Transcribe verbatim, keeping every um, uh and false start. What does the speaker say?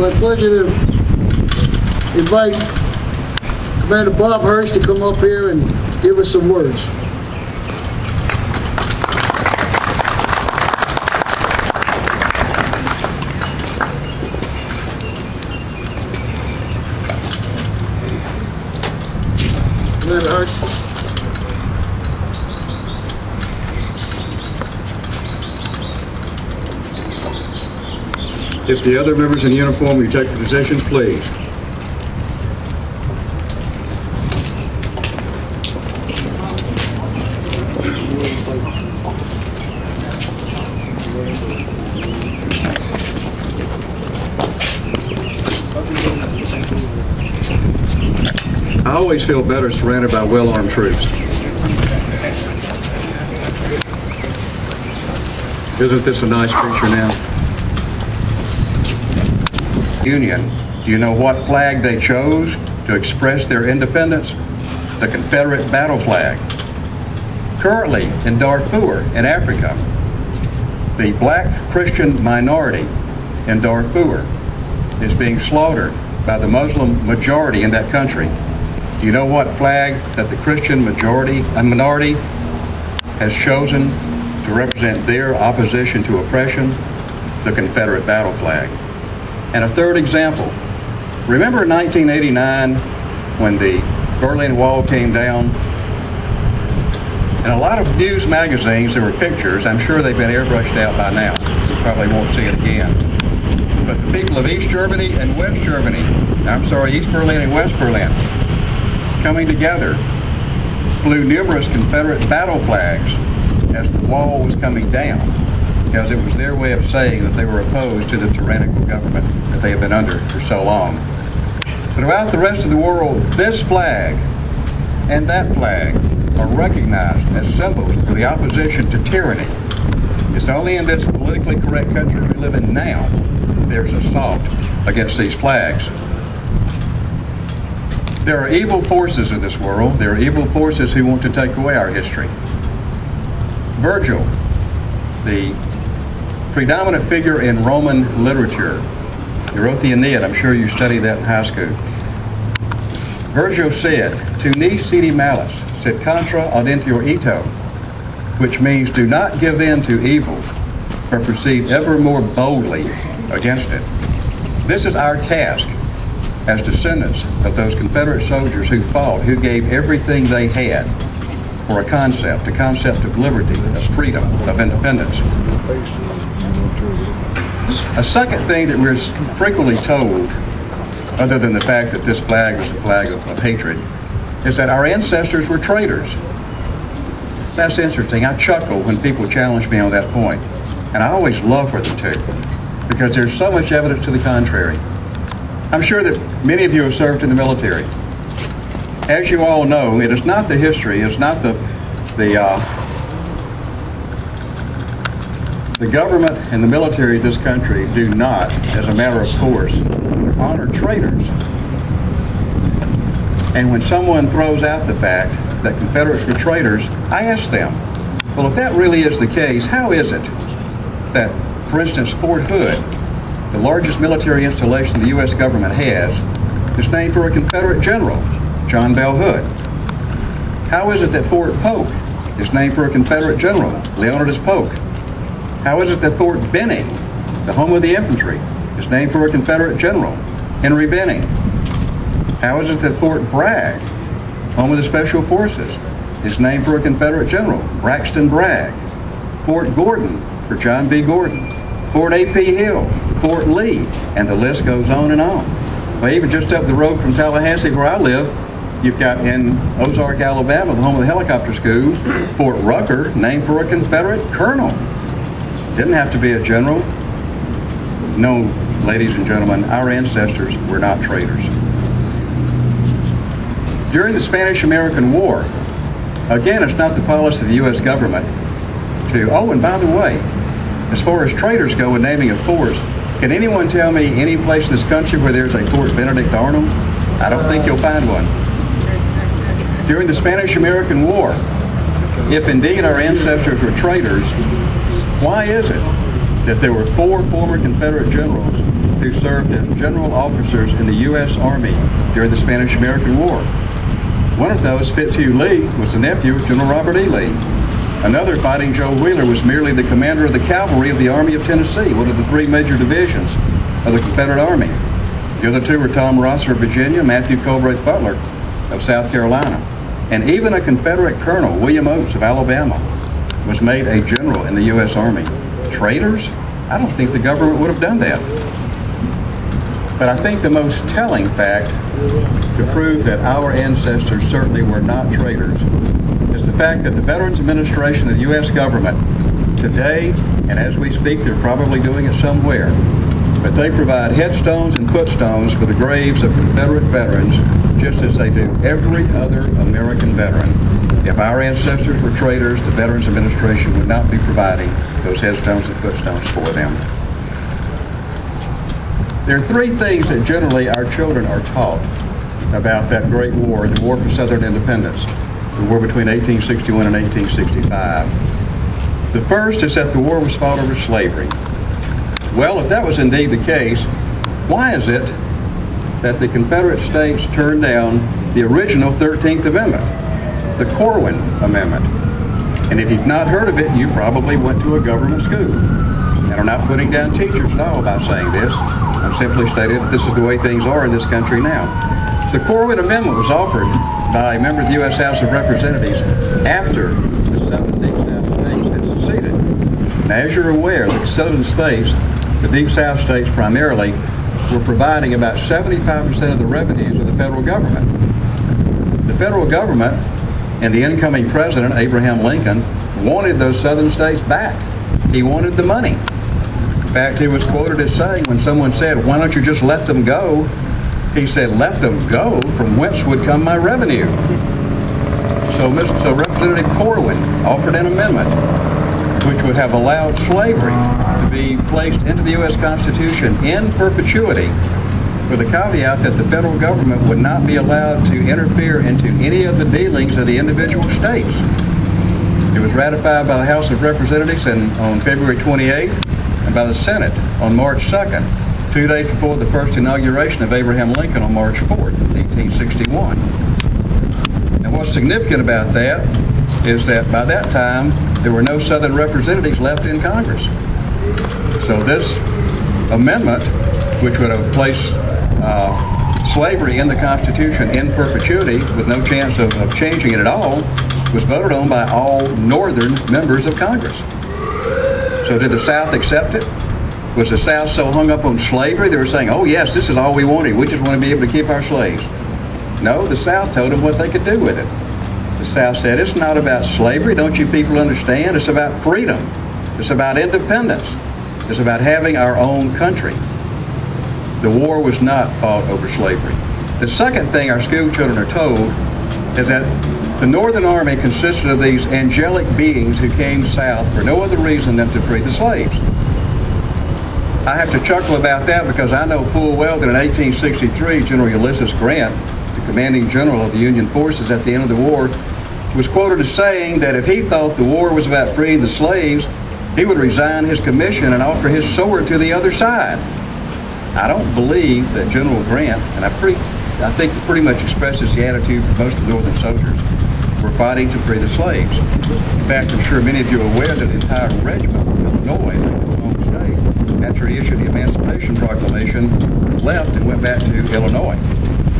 my pleasure to invite Commander Bob Hurst to come up here and give us some words. Commander Hurst. If the other members in uniform will take the positions, please. I always feel better surrounded by well-armed troops. Isn't this a nice picture now? Union. Do you know what flag they chose to express their independence? The Confederate battle flag. Currently in Darfur in Africa, the black Christian minority in Darfur is being slaughtered by the Muslim majority in that country. Do you know what flag that the Christian majority and minority has chosen to represent their opposition to oppression? The Confederate battle flag. And a third example, remember in nineteen eighty-nine when the Berlin Wall came down? In a lot of news magazines there were pictures, I'm sure they've been airbrushed out by now, you probably won't see it again. But the people of East Germany and West Germany, I'm sorry, East Berlin and West Berlin, coming together, flew numerous Confederate battle flags as the wall was coming down, because it was their way of saying that they were opposed to the tyrannical government that they have been under for so long. But throughout the rest of the world, this flag and that flag are recognized as symbols for the opposition to tyranny. It's only in this politically correct country we live in now that there's assault against these flags. There are evil forces in this world. There are evil forces who want to take away our history. Virgil, the predominant figure in Roman literature. He wrote the Aeneid. I'm sure you studied that in high school. Virgil said, "Tu nisi malis, sed contra audentior ito," which means do not give in to evil, but proceed ever more boldly against it. This is our task as descendants of those Confederate soldiers who fought, who gave everything they had for a concept, a concept of liberty, of freedom, of independence. A second thing that we're frequently told, other than the fact that this flag was a flag of, of hatred, is that our ancestors were traitors. That's interesting. I chuckle when people challenge me on that point, and I always love for them to, because there's so much evidence to the contrary. I'm sure that many of you have served in the military. As you all know, it is not the history, it's not the the uh, the government and the military of this country do not, as a matter of course, honor traitors. And when someone throws out the fact that Confederates were traitors, I ask them, well, if that really is the case, how is it that, for instance, Fort Hood, the largest military installation the U S government has, is named for a Confederate general, John Bell Hood? How is it that Fort Polk is named for a Confederate general, Leonidas Polk? How is it that Fort Benning, the home of the infantry, is named for a Confederate general, Henry Benning? How is it that Fort Bragg, home of the Special Forces, is named for a Confederate general, Braxton Bragg? Fort Gordon, for John B. Gordon. Fort A P Hill, Fort Lee, and the list goes on and on. Well, even just up the road from Tallahassee, where I live, you've got in Ozark, Alabama, the home of the helicopter school, Fort Rucker, named for a Confederate colonel. Didn't have to be a general. No, ladies and gentlemen, our ancestors were not traitors. During the Spanish-American War, again, it's not the policy of the U S government to, oh, and by the way, as far as traitors go in naming of forts, can anyone tell me any place in this country where there's a Fort Benedict Arnold? I don't think you'll find one. During the Spanish-American War, if indeed our ancestors were traitors, why is it that there were four former Confederate generals who served as general officers in the U S Army during the Spanish-American War. One of those, Fitzhugh Lee, was the nephew of General Robert E. Lee. Another, Fighting Joe Wheeler, was merely the commander of the cavalry of the Army of Tennessee, one of the three major divisions of the Confederate Army. The other two were Tom Rosser of Virginia, Matthew Colbraith Butler of South Carolina. And even a Confederate colonel, William Oates of Alabama, was made a general in the U S Army. Traitors? I don't think the government would have done that. But I think the most telling fact to prove that our ancestors certainly were not traitors is the fact that the Veterans Administration of the U S government today, and as we speak, they're probably doing it somewhere, but they provide headstones and footstones for the graves of Confederate veterans just as they do every other American veteran. If our ancestors were traitors, the Veterans Administration would not be providing those headstones and footstones for them. There are three things that generally our children are taught about that great war, the War for Southern Independence, the war between eighteen sixty-one and eighteen sixty-five. The first is that the war was fought over slavery. Well, if that was indeed the case, why is it that the Confederate States turned down the original thirteenth Amendment, the Corwin Amendment? And if you've not heard of it, you probably went to a government school. And I'm not putting down teachers at all by saying this. I'm simply stating that this is the way things are in this country now. The Corwin Amendment was offered by a member of the U S House of Representatives after the seven Deep South states had seceded. Now, as you're aware, the southern states, the Deep South states primarily, were providing about seventy-five percent of the revenues of the federal government. The federal government and the incoming president, Abraham Lincoln, wanted those southern states back. He wanted the money. In fact, he was quoted as saying, when someone said, "Why don't you just let them go?" he said, "Let them go? From whence would come my revenue?" So, Mister so Representative Corwin offered an amendment which would have allowed slavery to be placed into the U S Constitution in perpetuity, with a caveat that the federal government would not be allowed to interfere into any of the dealings of the individual states. It was ratified by the House of Representatives in, on February twenty-eighth and by the Senate on March second, two days before the first inauguration of Abraham Lincoln on March fourth, eighteen sixty-one. And what's significant about that is that by that time, there were no Southern representatives left in Congress. So this amendment, which would have placed uh, slavery in the Constitution in perpetuity with no chance of, of changing it at all, was voted on by all Northern members of Congress. So did the South accept it? Was the South so hung up on slavery they were saying, "Oh yes, this is all we wanted. We just want to be able to keep our slaves"? No, the South told them what they could do with it. The South said, "It's not about slavery. Don't you people understand? It's about freedom. It's about independence. It's about having our own country." The war was not fought over slavery. The second thing our school children are told is that the Northern Army consisted of these angelic beings who came south for no other reason than to free the slaves. I have to chuckle about that because I know full well that in eighteen sixty-three, General Ulysses Grant, the commanding general of the Union forces at the end of the war, was quoted as saying that if he thought the war was about freeing the slaves, he would resign his commission and offer his sword to the other side. I don't believe that General Grant, and I, pretty, I think it pretty much expresses the attitude for most of the Northern soldiers, were fighting to free the slaves. In fact, I'm sure many of you are aware that the entire regiment of Illinois, Lincoln's home state, after he issued the Emancipation Proclamation, left and went back to Illinois.